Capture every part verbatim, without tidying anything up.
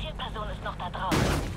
Zielperson ist noch da draußen.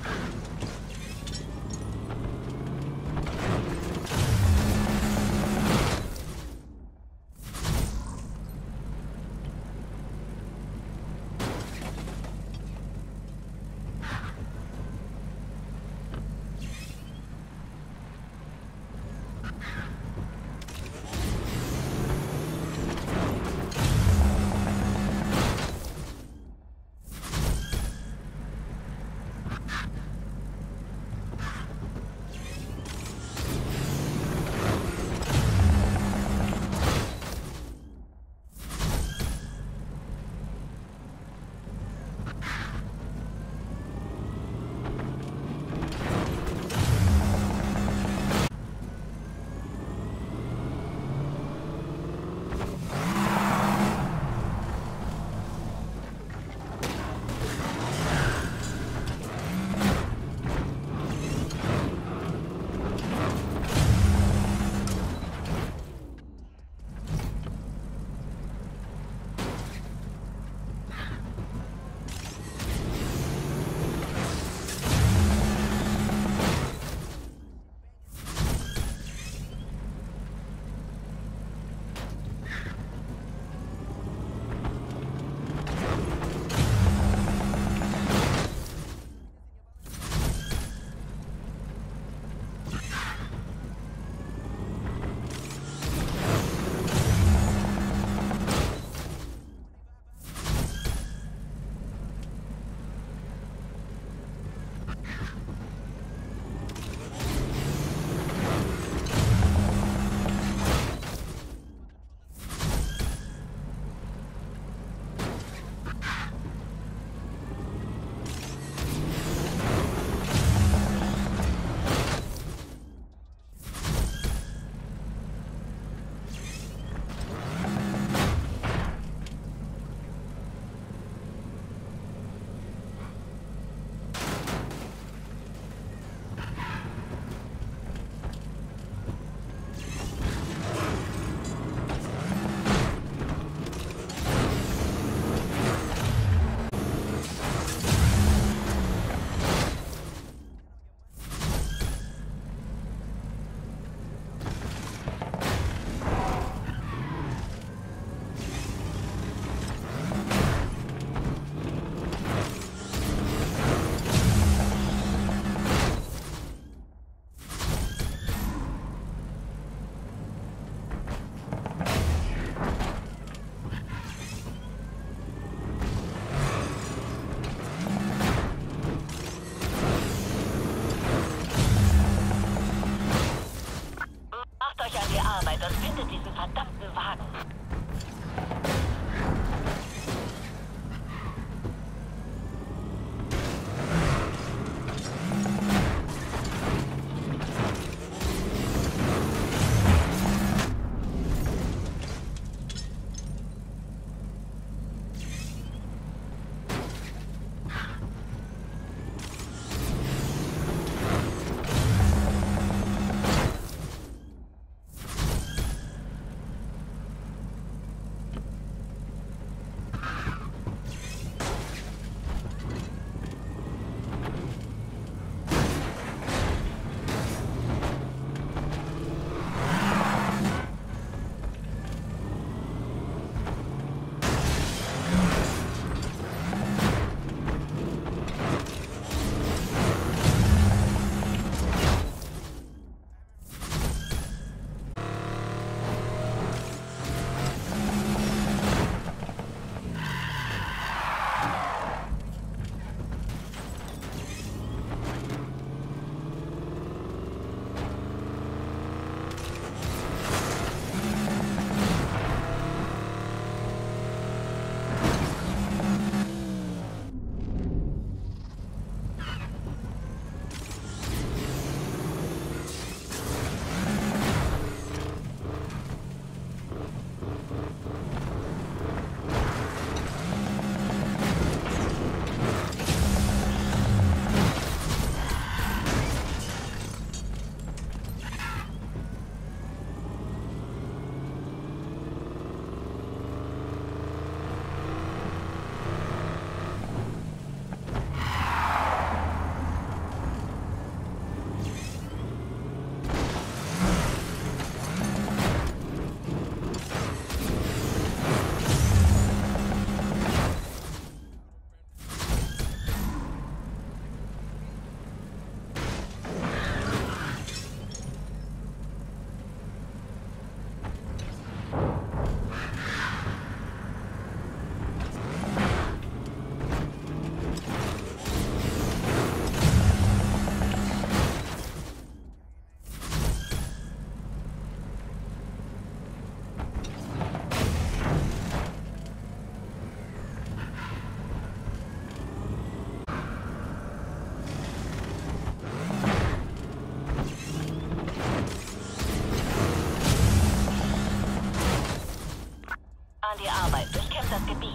an die Arbeit. Durchkämpft das Gebiet.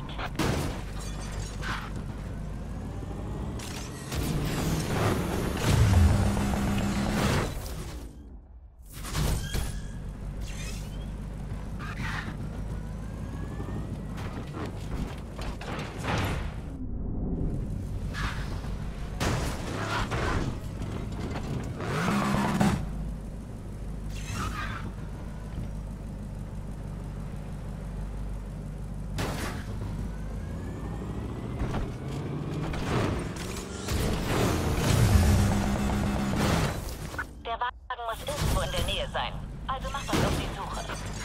Muss irgendwo in der Nähe sein. Also macht euch auf die Suche.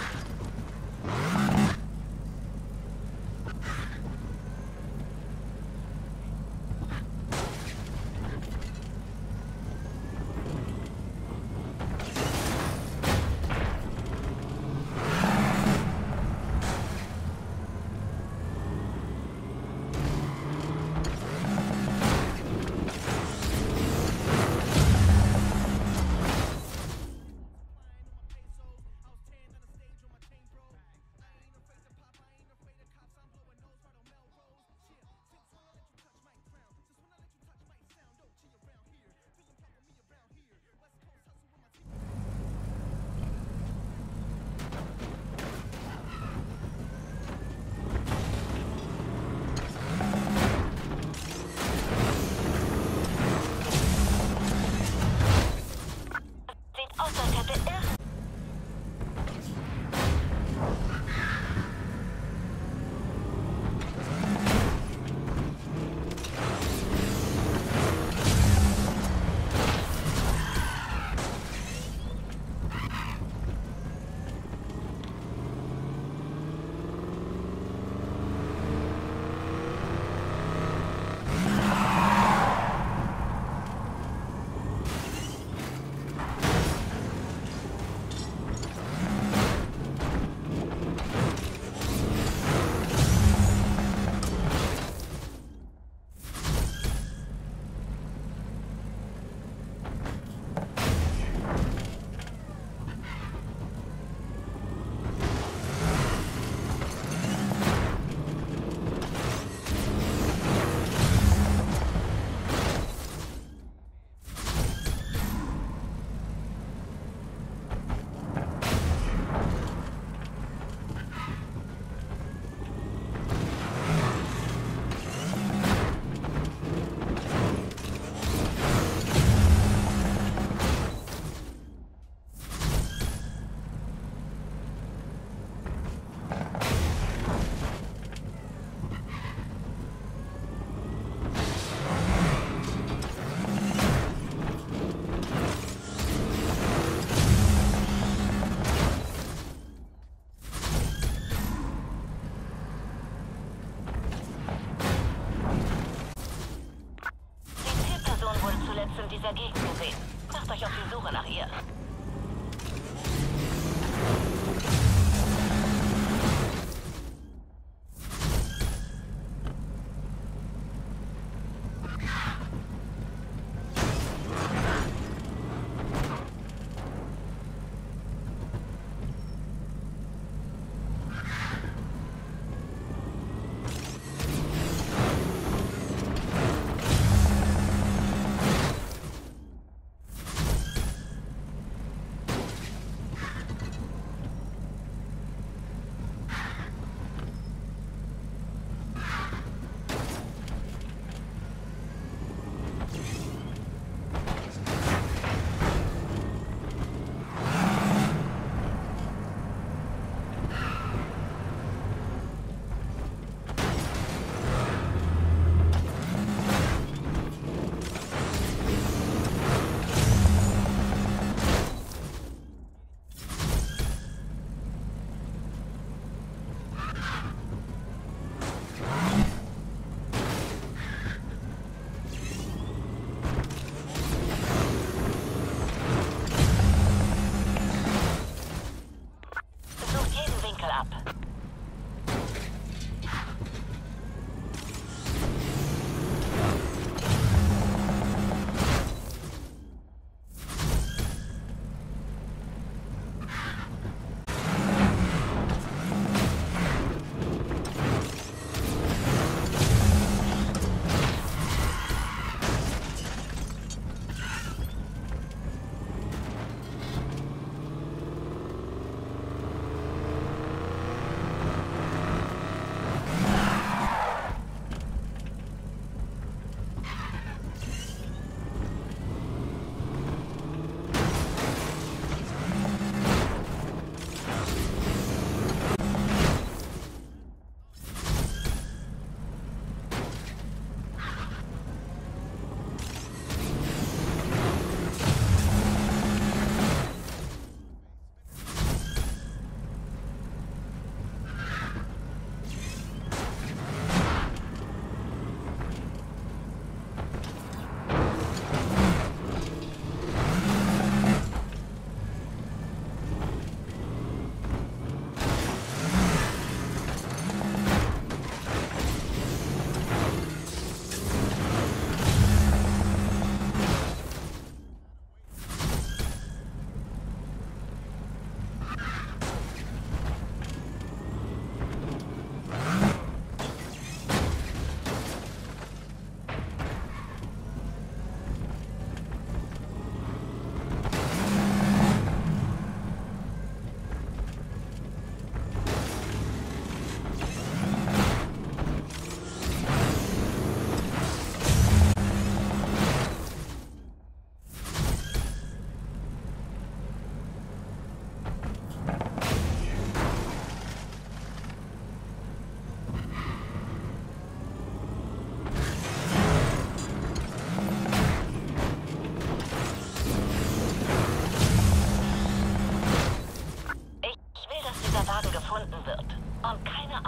In dieser Gegend gesehen. Macht euch auf die Suche nach ihr.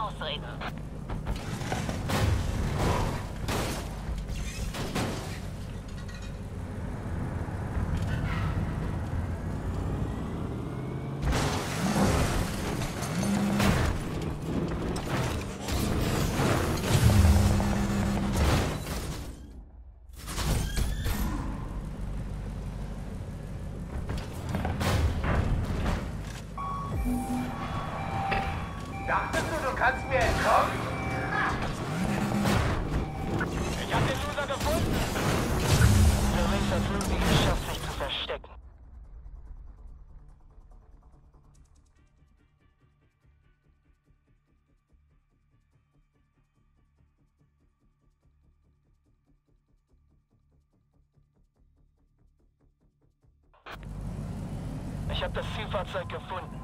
Ausreden. Dachtest du, du kannst mir entkommen? Ich hab den Loser gefunden! Der Race hat irgendwie geschafft, sich zu verstecken. Ich hab das Zielfahrzeug gefunden.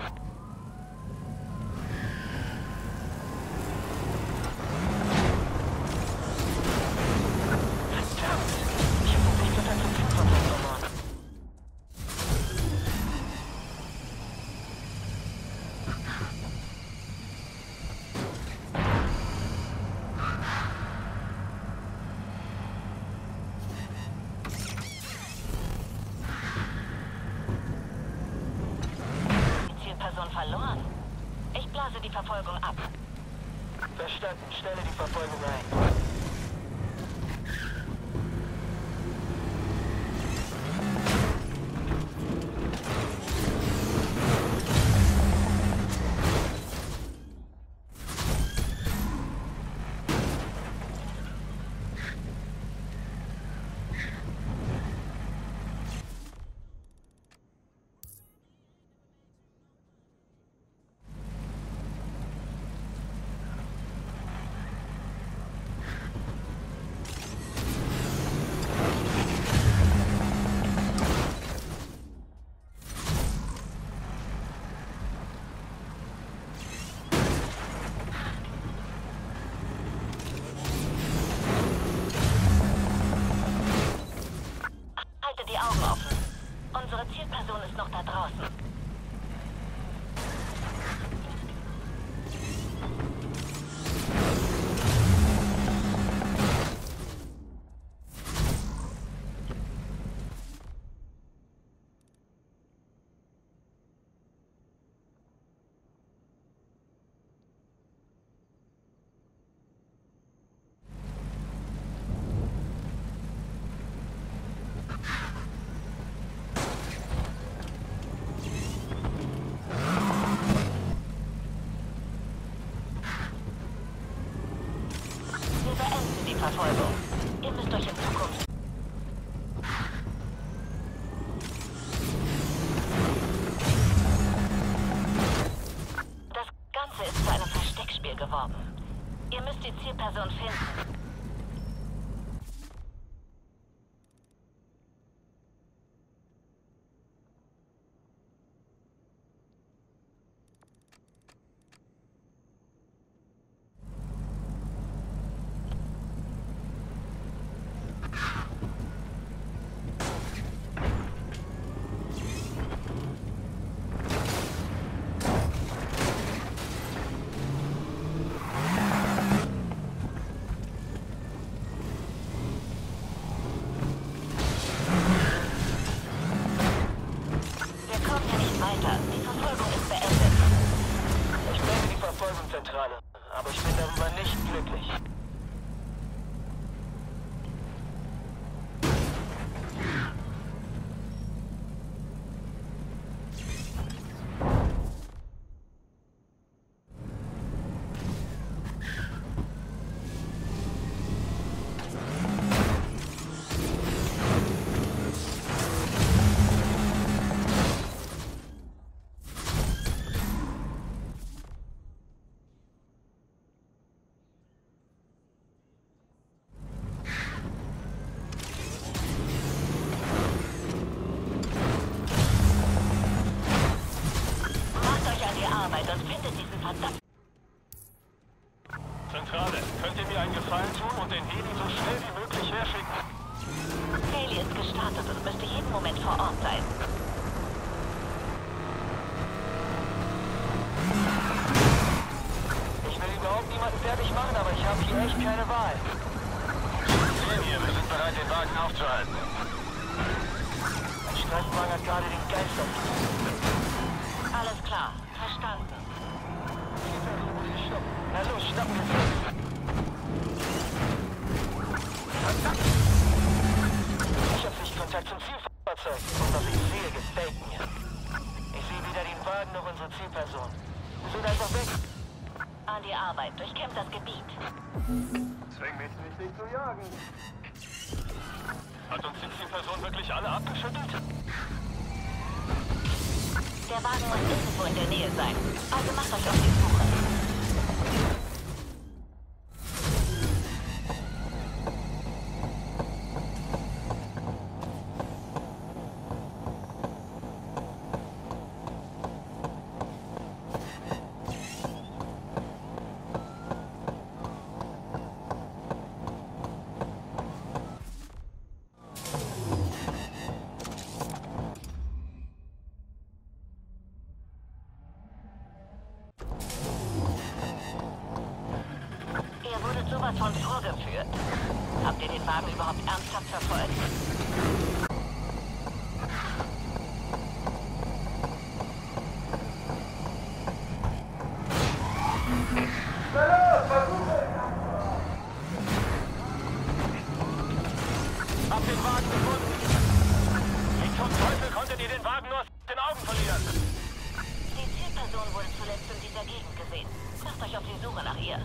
Verloren. Ich blase die Verfolgung ab. Verstanden. Stelle die Verfolgung ein. Die Augen offen. Unsere Zielperson ist noch da draußen. Verfolgung. Ihr müsst euch in Zukunft... Das Ganze ist zu einem Versteckspiel geworden. Ihr müsst die Zielperson finden. Die Verfolgung ist beendet. Ich melde die Verfolgungszentrale, aber ich bin darüber nicht glücklich. Sonst findet diesen verdammten... Zentrale, könnt ihr mir einen Gefallen tun und den Heli so schnell wie möglich herschicken? Haley ist gestartet und müsste jeden Moment vor Ort sein. Ich will ihn überhaupt niemanden fertig machen, aber ich habe hier echt keine Wahl. Sehen hier, wir sind bereit, den Wagen aufzuhalten. Ein Streifenwagen hat gerade den Geist aufgezogen. Alles klar, verstanden. Na los, schnappen wir uns. Ich hab Sichtkontakt zum Zielfahrzeug und was ich sehe, gefällt mir. Ich sehe weder den Wagen noch unsere Zielperson. Wir sind einfach weg. An die Arbeit, durchkämmt das Gebiet. Zwing mich nicht, dich zu jagen. Hat uns die Zielperson wirklich alle abgeschüttelt? Der Wagen muss irgendwo in der Nähe sein. Also macht euch auf die Suche. Ihr wurdet sowas von vorgeführt. Habt ihr den Wagen überhaupt ernsthaft verfolgt? Hab den Wagen gefunden. Wie zum Teufel konntet ihr den Wagen nur aus den Augen verlieren? Die Zielperson wurde zuletzt in dieser Gegend gesehen. Macht euch auf die Suche nach ihr.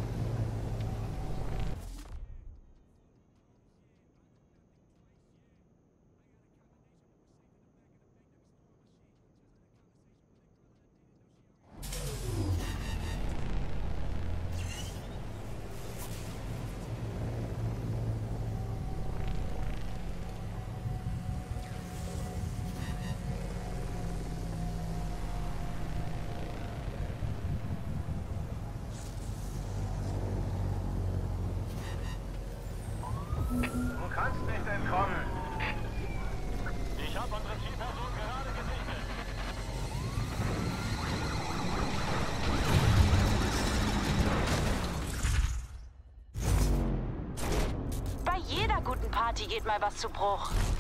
Du kannst nicht entkommen. Ich habe unsere Zielperson gerade gesichtet. Bei jeder guten Party geht mal was zu Bruch.